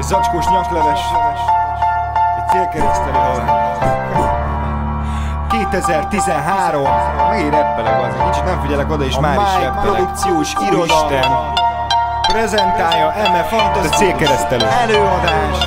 Egy zacskós nyakleves, egy célkeresztelő hal. 2013. Miért reppelek az? Kicsit nem figyelek oda, és már is reppelek. Produkciós iroda prezentálja eme fantasztikus célkeresztelő előadás.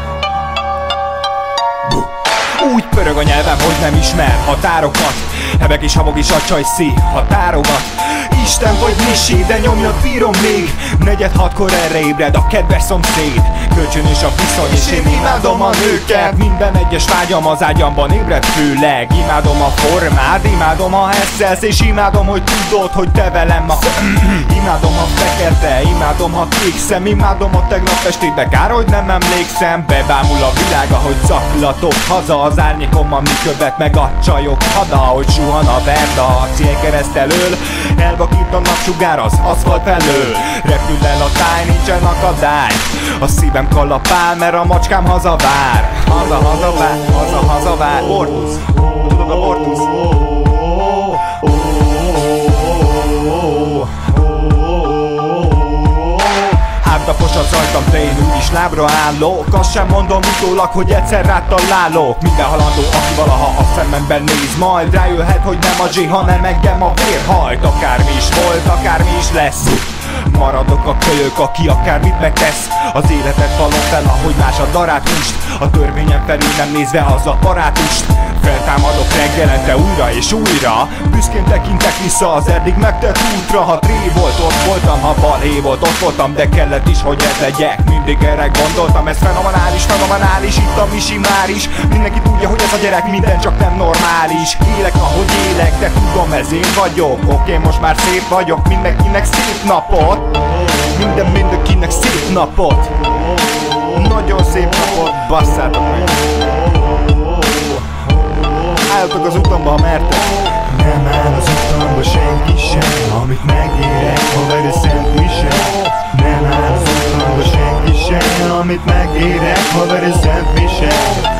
Úgy pörög a nyelvem, hogy nem ismer határokat. Hebek és habog és a csaj szív határokat. Isten vagy misi, de nyomjad bírom még. 4-6-kor erre ébred a kedves szomszéd. Kölcsönös a viszony és én imádom a nőket. Minden egyes vágyam az ágyamban ébred főleg. Imádom a formád, imádom a hesszelsz, és imádom, hogy tudod, hogy te velem a imádom a fekete, imádom a kék szem. Imádom a tegnap estébe, kár, hogy nem emlékszem. Bebámul a világ, ahogy zaklatok haza. Az árnyékommal mi követ meg a csajok hada. Hogy suhan a verda a célkeresztelől. Elvakít a napsugár az aszfalt felől. Repül el a táj, nincsen akadály. A szívem kalapál, mert a macskám hazavár. Hazavár, hazavár. Bortusz, tudod a bortusz? Áttapos az ajtam, de én úgyis lábra állok. Azt sem mondom utólag, hogy egyszer rád találok. Minden halandó, aki valaha a szememben néz, majd rájöhet, hogy nem a zsé, hanem engem a vér hajt. Akármi is volt, akármi is lesz, maradok a kölyök, aki akármit megtesz. Az életet való fel, ahogy más a darátust. A törvényen felül nem nézve az apparátust. Feltámadok reggelente újra és újra. Büszkén tekintek vissza az eddig megtett útra. Ha tré volt, ott voltam, ha balhé volt, ott voltam. De kellett is, hogy ez legyek, mindig erre gondoltam. Ez fenomenális, fenomenális, itt a misi már is. Mindenki tudja, hogy ez a gyerek minden csak nem normális. Élek, ahogy élek, de tudom, ez én vagyok. Oké, most már szép vagyok, mindenkinek szép napot. Mindenkinek szép napot. Nagyon szép napot, basszátok meg. Álljatok az utamba, ha mertek. Nem áll az utamba senki sem, amit megérek, haver, a Szent Mise. Nem áll az utamba senki sem, amit megérek, haver, a Szent Mise.